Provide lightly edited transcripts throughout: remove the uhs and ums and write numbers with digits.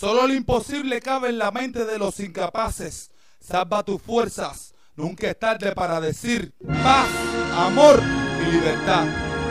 Solo lo imposible cabe en la mente de los incapaces. Salva tus fuerzas, nunca es tarde para decir paz, amor y libertad.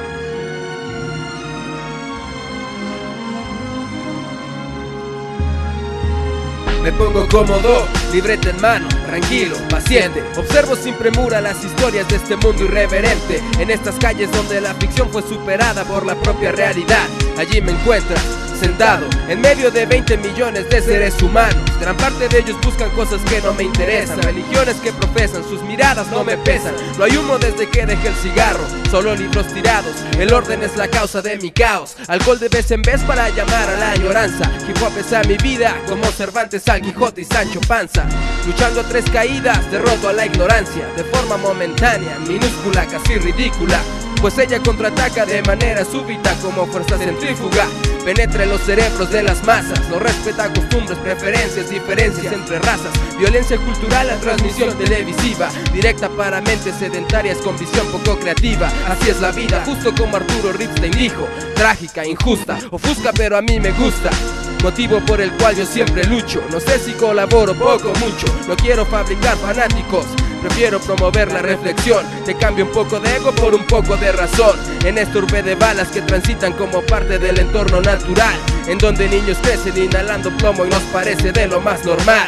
Me pongo cómodo, libreta en mano, tranquilo, paciente. Observo sin premura las historias de este mundo irreverente. En estas calles donde la ficción fue superada por la propia realidad. Allí me encuentras, sentado, en medio de 20 millones de seres humanos. Gran parte de ellos buscan cosas que no me interesan, religiones que profesan, sus miradas no me pesan. No hay humo desde que dejé el cigarro, solo libros tirados. El orden es la causa de mi caos. Alcohol de vez en vez para llamar a la añoranza. Hip hop es a mi vida, como Cervantes al Quijote y Sancho Panza. Luchando a 3 caídas, derroto a la ignorancia. De forma momentánea, minúscula, casi ridícula, pues ella contraataca de manera súbita como fuerza centrífuga. Penetra en los cerebros de las masas, no respeta costumbres, preferencias, diferencias entre razas. Violencia cultural a transmisión televisiva, directa para mentes sedentarias con visión poco creativa. Así es la vida, justo como Arturo Ripstein dijo. Trágica, injusta, ofusca pero a mí me gusta. Motivo por el cual yo siempre lucho. No sé si colaboro poco o mucho. No quiero fabricar fanáticos, prefiero promover la reflexión. Te cambio un poco de ego por un poco de razón. En esta urbe de balas que transitan como parte del entorno natural, en donde niños crecen inhalando plomo y nos parece de lo más normal.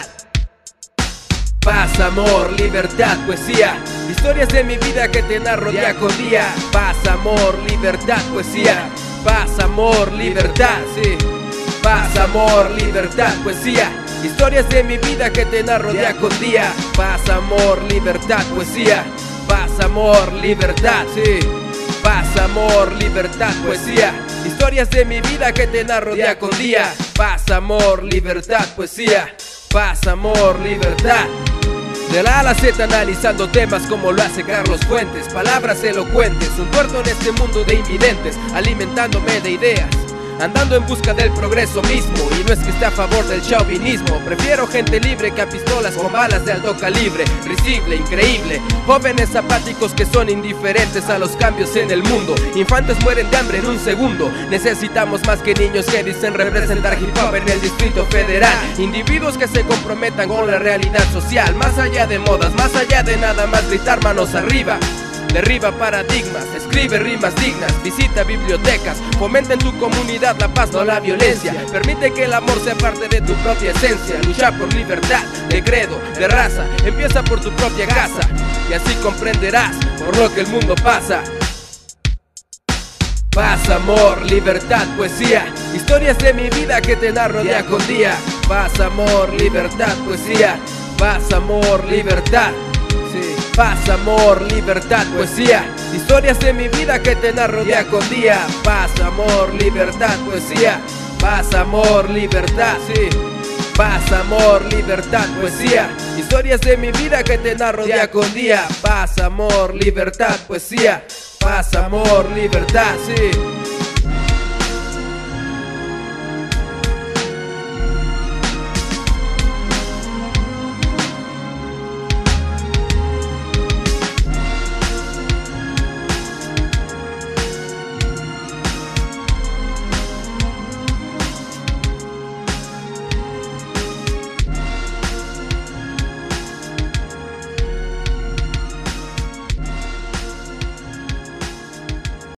Paz, amor, libertad, poesía, historias de mi vida que te narro día con día. Paz, amor, libertad, poesía. Paz, amor, libertad, sí. Paz, amor, libertad, poesía, historias de mi vida que te narro día con día. Paz, amor, libertad, poesía. Paz, amor, libertad, sí. Paz, amor, libertad, poesía, historias de mi vida que te narro día con día. Paz, amor, libertad, poesía. Paz, amor, libertad. De la A a la Z analizando temas como lo hace Carlos Fuentes. Palabras elocuentes, un tuerto en este mundo de invidentes, alimentándome de ideas, andando en busca del progreso mismo. Y no es que esté a favor del chauvinismo, prefiero gente libre que a pistolas con balas de alto calibre. Risible, increíble, jóvenes apáticos que son indiferentes a los cambios en el mundo. Infantes mueren de hambre en un segundo. Necesitamos más que niños que dicen representar hip hop en el Distrito Federal. Individuos que se comprometan con la realidad social, más allá de modas, más allá de nada más gritar manos arriba. Derriba paradigmas, escribe rimas dignas, visita bibliotecas, fomenta en tu comunidad la paz, no la violencia. Permite que el amor sea parte de tu propia esencia. Lucha por libertad, de credo, de raza, empieza por tu propia casa, y así comprenderás por lo que el mundo pasa. Paz, amor, libertad, poesía, historias de mi vida que te narro día con día. Paz, amor, libertad, poesía. Paz, amor, libertad. Paz, amor, libertad, poesía, historias de mi vida que te narro día con día. Paz, amor, libertad, poesía. Paz, amor, libertad, sí. Paz, amor, libertad, poesía, historias de mi vida que te narro día con día. Paz, amor, libertad, poesía. Paz, amor, libertad, sí.